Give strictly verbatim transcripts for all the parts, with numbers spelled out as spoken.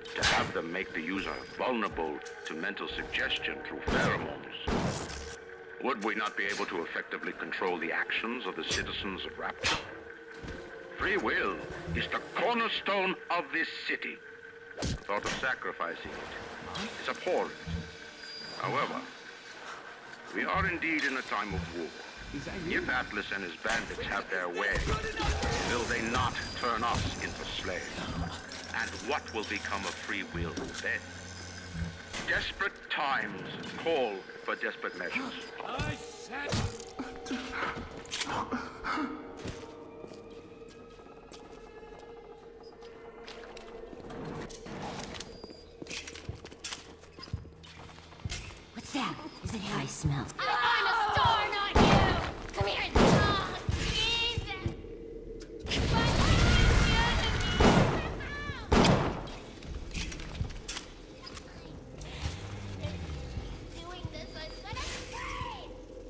to have them make the user vulnerable to mental suggestion through pheromones. Would we not be able to effectively control the actions of the citizens of Rapture? Free will is the cornerstone of this city. The thought of sacrificing it is abhorrent. However, we are indeed in a time of war. If Atlas and his bandits have their way, will they not turn us into slaves? And what will become of free will then? Desperate times call for desperate measures. I said... What's that? Is it how I smell? I'm a star, not you! Come here and talk! Jesus! Doing this, I'm gonna scream!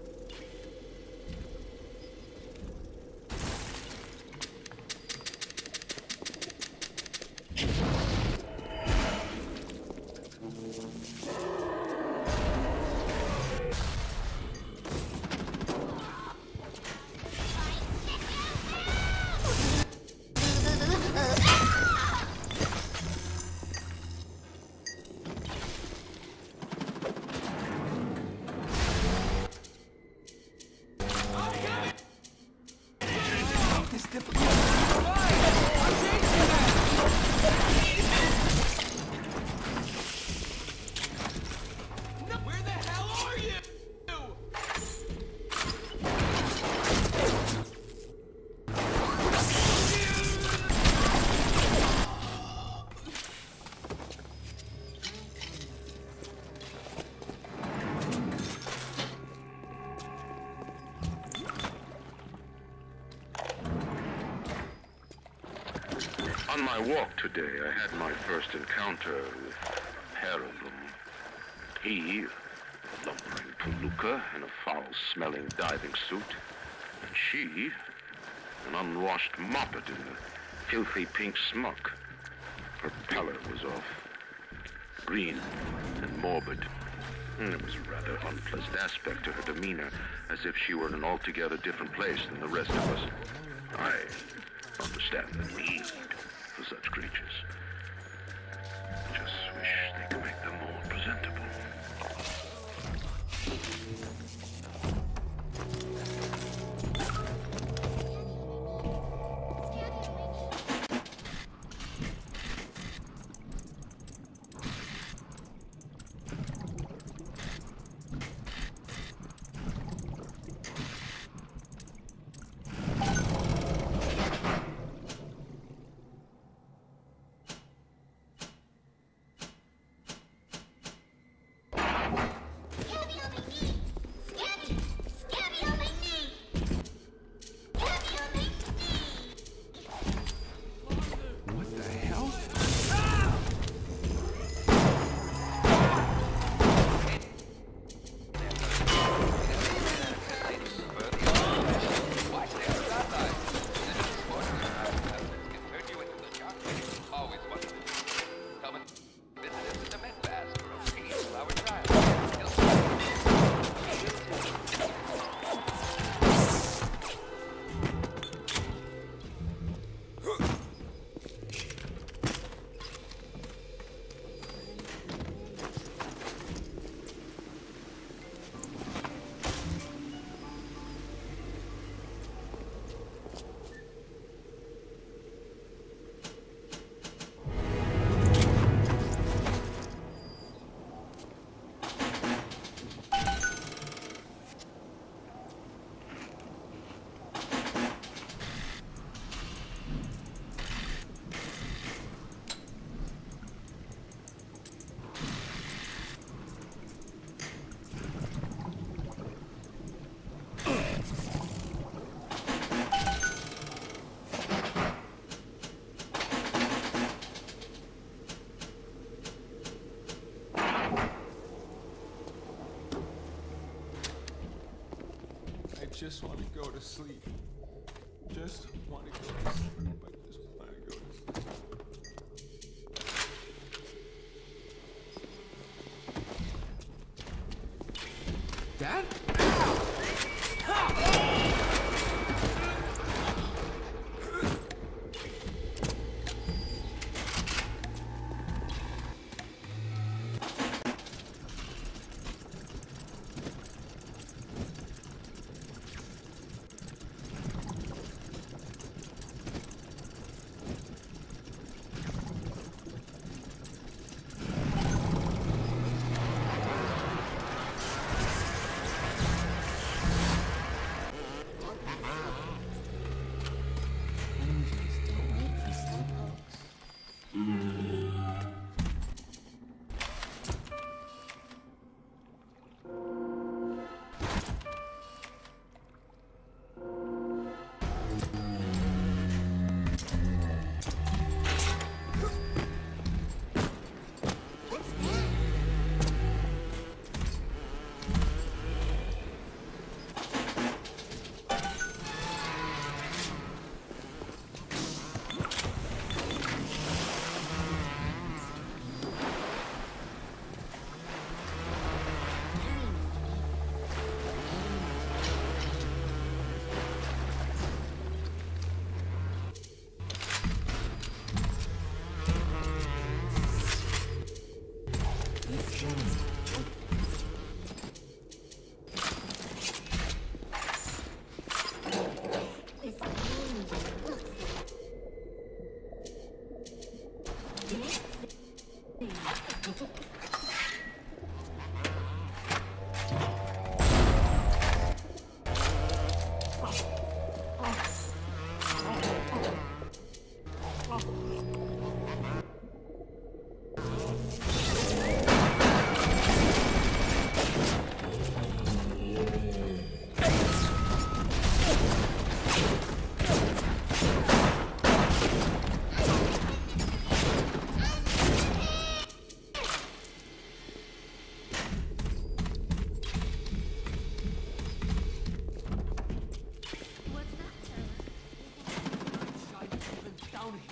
On my walk today, I had my first encounter with Heraldum. He, a lumbering palooka in a foul-smelling diving suit, and she, an unwashed moppet in a filthy pink smock. Her pallor was off, green and morbid. And there was a rather unpleasant aspect to her demeanor, as if she were in an altogether different place than the rest of us. I understand the need for such creatures. I just wish they could make them more presentable. I just want to go to sleep. Just want to go to sleep. I just want to go to sleep.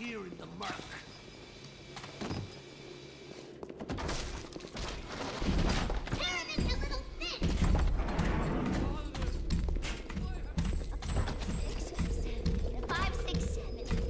here in the murk. Tear him into little bits! Six, seven, five, six, seven.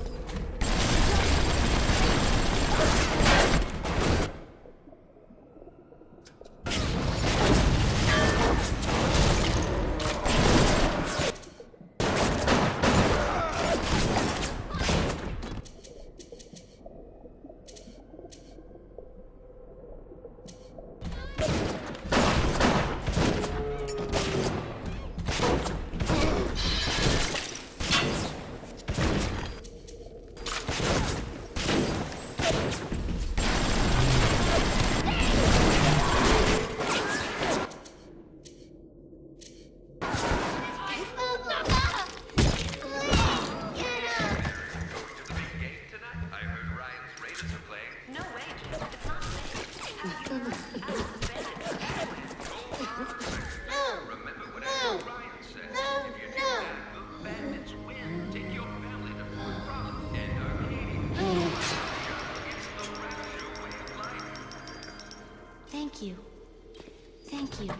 Thank you. Thank you.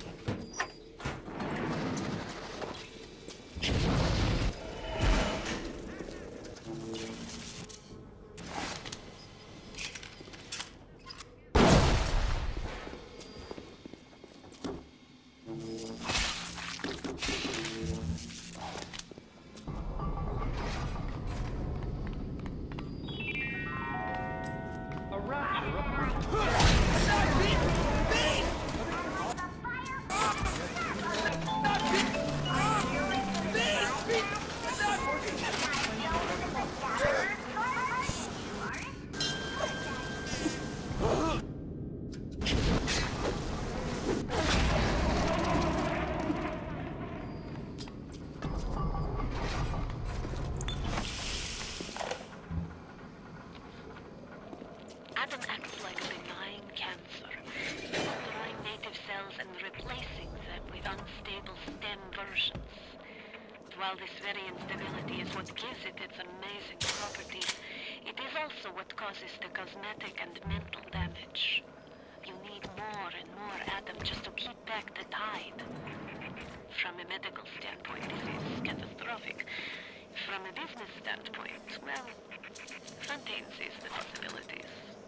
Adam acts like a benign cancer, destroying native cells and replacing them with unstable stem versions. While this very instability is what gives it its amazing properties, it is also what causes the cosmetic and mental damage. You need more and more Adam just to keep back the tide. From a medical standpoint, this is catastrophic. From a business standpoint, well, Fontaine sees the possibilities.